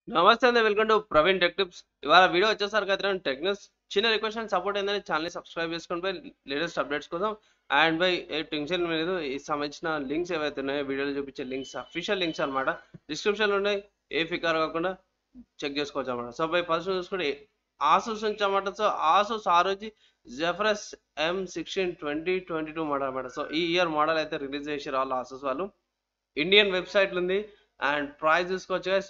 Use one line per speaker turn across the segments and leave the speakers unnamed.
నమస్తే అండి, welcome to Praveen tech tips. ఇవాళ వీడియో వచ్చేసరికి అయితే టెక్నిక్స్ చిన్న రిక్వెస్ట్ అండ్ సపోర్ట్ ఏంటంటే ఛానల్ని సబ్స్క్రైబ్ చేసుకొని పోయి లేటెస్ట్ అప్డేట్స్ కోసం అండ్ బై ఏ టెన్షన్ లేదు. ఈ సంబంధించిన లింక్స్ ఏవైతే ఉన్నాయో వీడియోలో చూపించే లింక్స్ అఫీషియల్ లింక్స్ అనమాట, డిస్క్రిప్షన్లో ఉన్నాయి. ఏ ఫికార్ కాకుండా చెక్ చేసుకోవచ్చు అనమాట. సో బై ఫస్ట్ చూసుకుంటే ఆసూస్ నుంచి అనమాట. సో ఆసూస్ ఆరోజు జెఫరస్ M16 2022 మోడల్ అనమాట. సో ఈ ఇయర్ మోడల్ అయితే రిలీజ్ చేసారు వాళ్ళు ఆసూస్ వాళ్ళు. ఇండియన్ వెబ్సైట్లు ఉంది అండ్ ప్రైస్ చూసుకోవచ్చు గైస్.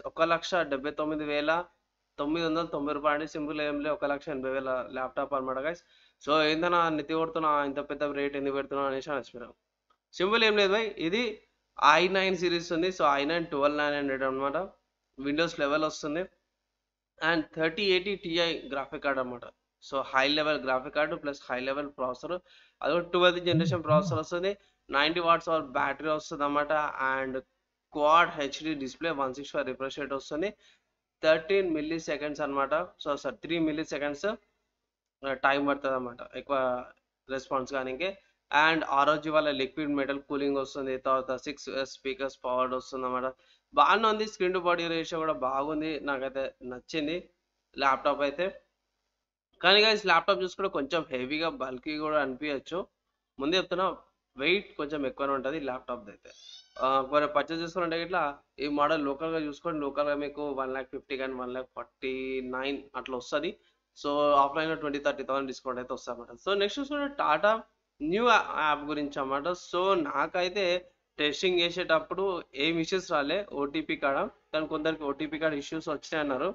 1,79,990 అండి. సింపుల్ ఏం లేదు, 1,80,000 ల్యాప్టాప్ అనమాట గైస్. సో ఏందన్నా నెత్తి కొడుతున్నా, ఇంత పెద్ద రేట్ ఎందుకు పెడుతున్నా అనేసి నచ్చిపోయాం. సింపుల్ ఏం లేదు భాయ్, ఇది i9 సిరీస్ ఉంది. సో i9 12900 అనమాట. విండోస్ లెవెల్ వస్తుంది అండ్ 3080 Ti గ్రాఫిక్ కార్డ్ అనమాట. So high level graphic card plus high level processor, అదొక 12th జనరేషన్ ప్రాసెసర్ వస్తుంది. 90 వాట్స్ అవర్ బ్యాటరీ వస్తుంది అనమాట. And quad HD display, 165 refresh rate వస్తుంది. 13 milliseconds అనమాట. So 3 milliseconds time పడుతుంది అనమాట ఎక్కువ రెస్పాన్స్ కానీ. అండ్ ROG వాళ్ళ లిక్విడ్ మెటల్ కూలింగ్ వస్తుంది. తర్వాత 6 స్పీకర్స్ పవర్డ్ వస్తుంది అనమాట. బాగానే ఉంది. స్క్రీన్ టు బాడీ రేషియో కూడా బాగుంది, నాకైతే నచ్చింది ల్యాప్టాప్ అయితే. కానీ గైస్ ల్యాప్టాప్ చూసుకుంటే కొంచెం హెవీగా బల్కీ కూడా అనిపించచ్చు. ముందే చెప్తున్నా, వెయిట్ కొంచెం ఎక్కువనే ఉంటుంది ల్యాప్టాప్ అయితే. మరి పర్చేస్ చేసుకుంటే ఇట్లా ఈ మోడల్ లోకల్గా చూసుకోండి. లోకల్గా మీకు 1,50,000 కానీ 1,49,000 అట్లా వస్తుంది. సో ఆఫ్లైన్లో 20-30,000 డిస్కౌంట్ అయితే వస్తుంది అన్నమాట. సో నెక్స్ట్ చూసుకుంటే టాటా న్యూ యాప్ గురించి అన్నమాట. సో నాకైతే టెస్టింగ్ చేసేటప్పుడు ఏం ఇష్యూస్ రాలే ఓటీపీ కాడ, కానీ కొందరికి ఓటీపీ కార్డ్ ఇష్యూస్ వచ్చినాయి అన్నారు.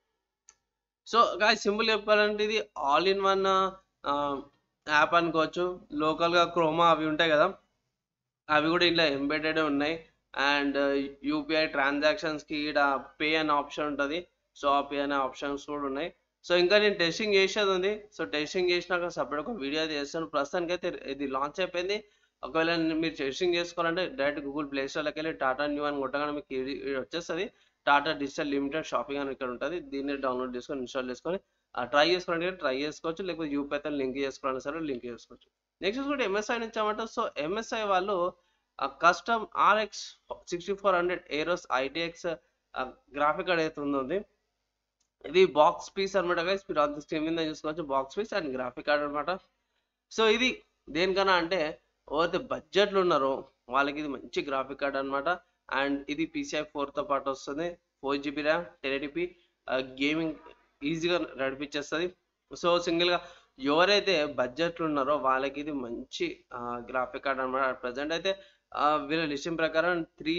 సో గాయస్ సింపుల్ చెప్పాలంటే ఇది ఆల్ ఇన్ వన్ యాప్ అనుకోవచ్చు. లోకల్గా క్రోమా అవి ఉంటాయి కదా, అవి కూడా ఇంట్లో ఎంబెడెడ్ ఉన్నాయి. అండ్ యూపీఐ ట్రాన్సాక్షన్స్కి ఇక్కడ పే అనే ఆప్షన్ ఉంటుంది. సో ఆ పే అనే ఆప్షన్స్ కూడా ఉన్నాయి. సో ఇంకా నేను టెస్టింగ్ చేసేది ఉంది. సో టెస్టింగ్ చేసినాక సపరేట్ ఒక వీడియో అయితే చేస్తాను. ప్రస్తుతానికి అయితే ఇది లాంచ్ అయిపోయింది. ఒకవేళ మీరు టెస్టింగ్ చేసుకోవాలంటే డైరెక్ట్ గూగుల్ ప్లే స్టోర్లోకి వెళ్ళి టాటా న్యూ అని కొట్టగానే మీకు ఇది వచ్చేస్తుంది. టాటా డిజిటల్ లిమిటెడ్ షాపింగ్ అని ఇక్కడ ఉంటుంది. దీన్ని డౌన్లోడ్ చేసుకొని ఇన్స్టాల్ చేసుకొని ట్రై చేసుకోవాలంటే ట్రై చేసుకోవచ్చు, లేకపోతే యూపీఐతో లింక్ చేసుకోవాలని సరే లింక్ చేసుకోవచ్చు. నెక్స్ట్ కూడా ఎంఎస్ఐ నుంచి అన్నమాట. సో ఎంఎస్ఐ వాళ్ళు custom RX 6400 Aeros ITX graphic card అయితే ఉంది. ఇది బాక్స్ పీస్ అనమాట గైస్. మీరు అంత స్క్రీన్ మీద చూసుకోవచ్చు, box piece and graphic card అనమాట. సో ఇది దేనికన్నా అంటే ఎవరైతే బడ్జెట్లు ఉన్నారో వాళ్ళకి ఇది మంచి గ్రాఫిక్ కార్డ్ అనమాట. అండ్ ఇది PCI 4తో పాటు వస్తుంది. 4GB ర్యామ్, 1080p గేమింగ్ ఈజీగా నడిపించేస్తుంది. సో సింగిల్గా ఎవరైతే బడ్జెట్లు ఉన్నారో వాళ్ళకి ఇది మంచి గ్రాఫిక్ కార్డ్ అనమాట. ప్రజెంట్ అయితే వీళ్ళ లిస్టింగ్ ప్రకారం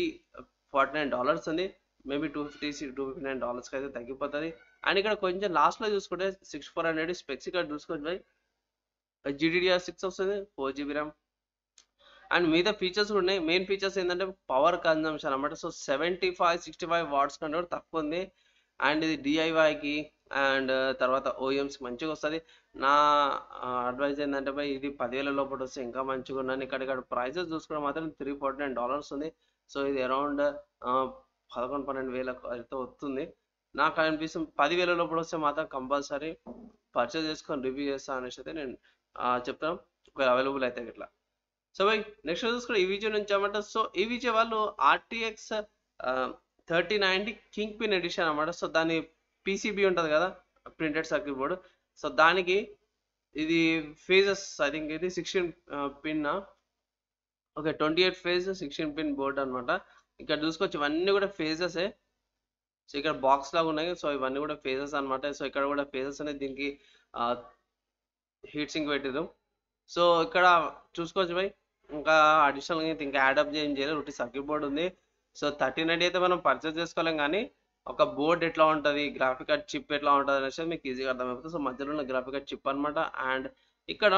$349 ఉంది. మేబీ $259 అయితే తగ్గిపోతుంది. అండ్ ఇక్కడ కొంచెం లాస్ట్లో చూసుకుంటే 6400 స్పెక్స్ ఇక్కడ చూసుకోవచ్చు. GDDR6 వస్తుంది, 4GB ర్యామ్ అండ్ మిగతా ఫీచర్స్ కూడా ఉన్నాయి. మెయిన్ ఫీచర్స్ ఏంటంటే పవర్ కన్జంప్షన్ అనమాట. సో 75-65 వాట్స్ కంటే కూడా తక్కువ ఉంది. అండ్ ఇది DIYకి అండ్ తర్వాత OEMస్కి మంచిగా వస్తుంది. నా అడ్వైజ్ ఏంటంటే బై ఇది 10,000 లోపల వస్తే ఇంకా మంచిగా ఉన్నాను. ఇక్కడ ప్రైసెస్ చూసుకుంటే మాత్రం $349 ఉంది. సో ఇది అరౌండ్ 11-12,000 అయితే వస్తుంది. నాకు అనిపిస్తుంది 10,000 లోపల వస్తే మాత్రం కంపల్సరీ పర్చేస్ చేసుకొని రివ్యూ చేస్తాను అనేసి అయితే నేను చెప్తాను, ఒకవేళ అవైలబుల్ అయితే ఇట్లా. సో బై నెక్స్ట్ చూసుకుంటే ఈవీజే నుంచి అన్నమాట. సో ఈవీజే వాళ్ళు RTX 3090 కింగ్ పిన్ ఎడిషన్ అనమాట. సో దాని PCB ఉంటుంది కదా, ప్రింటెడ్ సర్క్యూట్ బోర్డు. సో దానికి ఇది ఫేజెస్, ఐ థింక్ ఇది 16 pin, okay 28 phase 16 pin board అనమాట. ఇక్కడ చూసుకోవచ్చు ఇవన్నీ కూడా ఫేజెసే. సో ఇక్కడ బాక్స్ లాగా ఉన్నాయి. సో ఇవన్నీ కూడా ఫేజెస్ అనమాట. సో ఇక్కడ కూడా ఫేజెస్ అనేది దీనికి హీట్ సింక్ పెట్టిరు. సో ఇక్కడ చూసుకోవచ్చు బై ఇంకా అడిషనల్గా ఇంకా యాడప్ చేయలేదు. ఒకటి సర్క్యూట్ బోర్డ్ ఉంది. సో 1390 అయితే మనం పర్చేస్ చేసుకోలేం, కానీ ఒక బోర్డ్ ఎట్లా ఉంటుంది, గ్రాఫిక్ కార్డ్ చిప్ ఎట్లా ఉంటుంది అనేసి మీకు ఈజీగా అర్థమైపోతుంది. సో మధ్యలో ఉన్న గ్రాఫిక్ కార్డ్ చిప్ అనమాట. అండ్ ఇక్కడ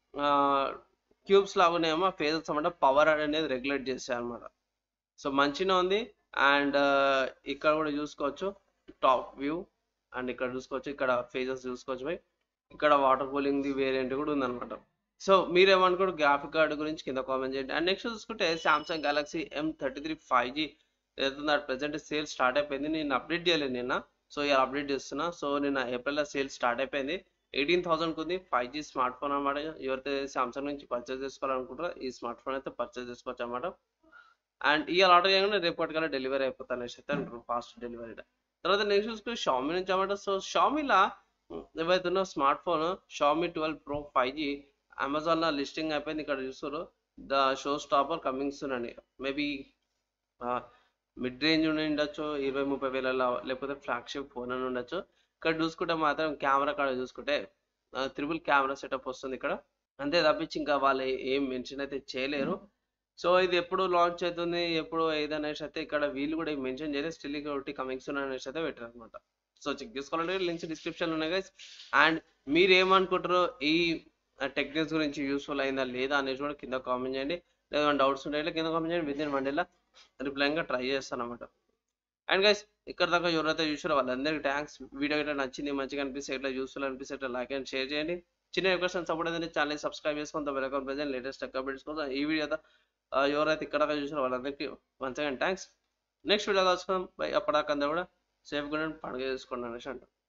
క్యూబ్స్ లాగానేమో ఫేజెస్ అనమాట, పవర్ అనేది రెగ్యులేట్ చేస్తాయి అనమాట. సో మంచిగా ఉంది. అండ్ ఇక్కడ కూడా చూసుకోవచ్చు టాప్ వ్యూ. అండ్ ఇక్కడ చూసుకోవచ్చు, ఇక్కడ ఫేజెస్ చూసుకోవచ్చు బై. ఇక్కడ వాటర్ కూలింగ్ ది వేరియంట్ కూడా ఉందన్నమాట. సో మీరేమనుకోండి గ్రాఫిక్ కార్డు గురించి కింద కామెంట్ చేయండి. అండ్ నెక్స్ట్ చూసుకుంటే సామ్సంగ్ గెలాక్సీ M33 5G ఏదైతుందో అది ప్రెసెంట్ సేల్ స్టార్ట్ అయిపోయింది. నేను అప్డేట్ చేయలేదు నిన్న, సో ఇలా అప్డేట్ చేస్తున్నా. సో నిన్న ఏప్రిల్లో సేల్ స్టార్ట్ అయిపోయింది. 18,000కి ఉంది. 5G స్మార్ట్ ఫోన్ అనమాట. ఎవరైతే సామ్సంగ్ నుంచి పర్చేస్ చేసుకోవాలనుకుంటారో ఈ స్మార్ట్ ఫోన్ అయితే పర్చేస్ చేసుకోవచ్చు అనమాట. అండ్ ఇవాళ ఆర్డర్ చేయగానే రేపటికల్లా డెలివరీ అయిపోతాను అనేసి అయితే అంటారు, ఫాస్ట్ డెలివరీ. తర్వాత నెక్స్ట్ చూసుకుంటే షామీ నుంచి అన్నమాట. సో షామీలా ఏవైతే ఉన్న smart phone Xiaomi 12 Pro 5G అమెజాన్లో లిస్టింగ్ అయిపోయింది. ఇక్కడ చూస్తారు the show stopper coming soon అని. మేబీ మిడ్ రేంజ్ ఉండి ఉండొచ్చు, 20-30 వేలలో, లేకపోతే ఫ్లాగ్షిప్ ఫోన్ అని ఉండొచ్చు. ఇక్కడ చూసుకుంటే మాత్రం కెమెరా కాడ చూసుకుంటే త్రిబుల్ కెమెరా సెటప్ వస్తుంది ఇక్కడ. అంతే తప్పించి ఇంకా వాళ్ళు ఏం మెన్షన్ అయితే చేయలేరు. సో ఇది ఎప్పుడు లాంచ్ అవుతుంది, ఎప్పుడు ఏదనేసి అయితే ఇక్కడ వీళ్ళు కూడా మెన్షన్ చేయలేదు. స్టిల్ ఒకటి కమింగ్ సూన్ అనేసి అయితే పెట్టారు అనమాట. సో చెక్ చేసుకోవాలంటే లింక్స్ డిస్క్రిప్షన్ ఉన్నాయి గైస్. అండ్ మీరు ఏమనుకుంటారో ఈ టెక్నిక్స్ గురించి యూస్ఫుల్ అయిందా లేదా అనేసి కూడా కింద కామెంట్ చేయండి. లేదా డౌట్స్ ఉంటే కింద కామెంట్ చేయండి. విత్ ఇన్ 1 డేలో రిప్లైగా ట్రై చేస్తాను అనమాట. అండ్ గైస్ ఇక్కడ దాకా ఎవరైతే చూసారో వాళ్ళందరికీ థ్యాంక్స్. వీడియో ఇట్లా నచ్చింది, మంచిగా అనిపిస్తే ఇట్లా యూస్ఫుల్ అనిపిస్తే ఇట్లా లైక్ అండ్ షేర్ చేయండి. చిన్న రిక్వెస్ట్ సపోర్ట్ అయితే ఛానల్ సబ్స్క్రైబ్ చేసుకుంటాం. Welcome present latest tech updates కోసం ఈ వీడియో ఎవరైతే ఇక్కడ దాకా చూసారో వాళ్ళందరికీ once again thanks. Next video కలుసుకుందాం. బై. అప్పటిదాకా అందరూ కూడా సేఫ్గా పండుగ చేసుకోండి అనేసి అంటాం.